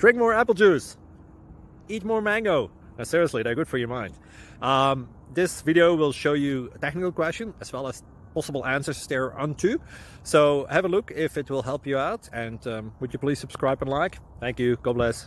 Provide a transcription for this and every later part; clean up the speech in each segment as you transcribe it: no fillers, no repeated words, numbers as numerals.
Drink more apple juice. Eat more mango. No, seriously, they're good for your mind. This video will show you a technical question as well as possible answers thereunto. So have a look if it will help you out, and would you please subscribe and like? Thank you. God bless.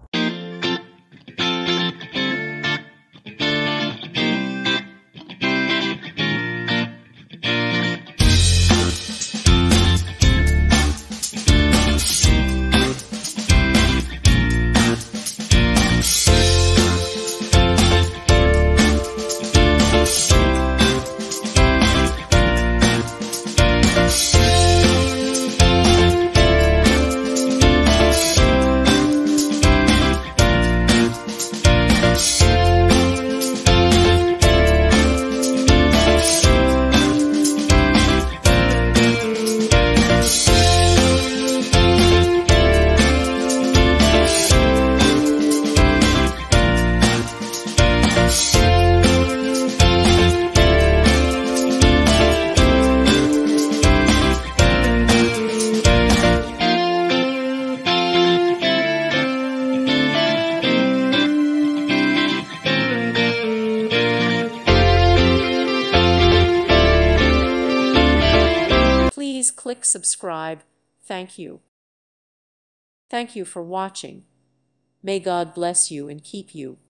Please click subscribe. Thank you. Thank you for watching. May God bless you and keep you.